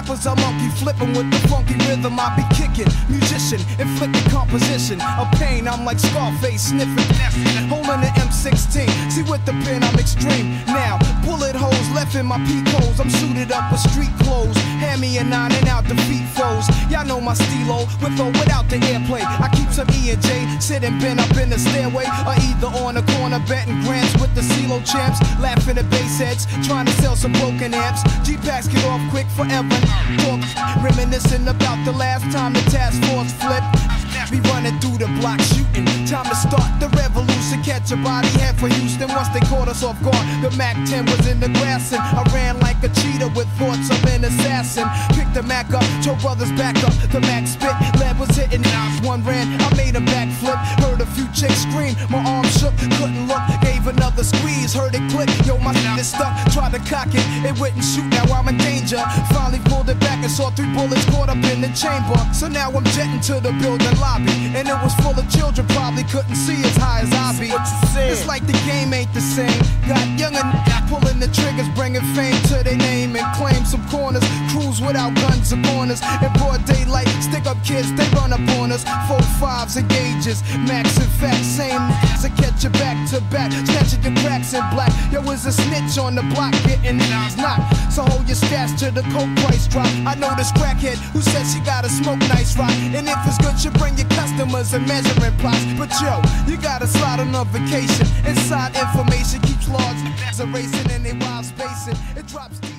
rappers are monkey flipping with the funky rhythm I be kicking. Musician, inflicting composition of pain. I'm like Scarface sniffing, holding the M16. See with the pen I'm extreme. Now bullet holes left in my peak holes. I'm suited up with street clothes. Hand me a 9 and out defeat foes. Y'all know my stilo with or without the airplay. I keep some E and J sitting bent up in the stairway, or either on the corner betting grants with the CeeLo champs, laughing at bass heads trying to sell some broken amps. G-packs get off quick forever. Talk, reminiscing about the last time the task force flipped. Be running through the block shooting. Time to start the revolution. Catch a body head for Houston. Once they caught us off guard, the Mac 10 was in the grass and I ran like a cheetah with thoughts of an assassin. Picked the Mac up, told brothers back up. The Mac spit, lead was hitting. One ran, I made a backflip. Heard a few chicks scream, my arm shook, couldn't look. Gave another squeeze, heard it click. Yo, my shit is stuck. Tried to cock it, it wouldn't shoot. Now I'm in danger. Finally pulled it back and saw 3 bullets caught up in the chamber. So now I'm jetting to the building lobby, and it was full of children, probably couldn't see as high as I be. It's like the game ain't the same. Got young and pulling the triggers, bringing fame to their name and claim some corners. Cruise without guns or corners. In broad daylight, stick up kids, they run up on us. 4-5s and gauges, max and facts, same to catch you back to back, snatching your cracks in black. Yo, is a snitch on the block, getting it's not. So hold your stats till the coke price drop. I know this crackhead who says she gotta smoke nice rock, and if it's good, you bring your customers and measuring plots. But yo, you gotta slide on a vacation. Inside information keeps large erasing and they wild spacing. It drops deep.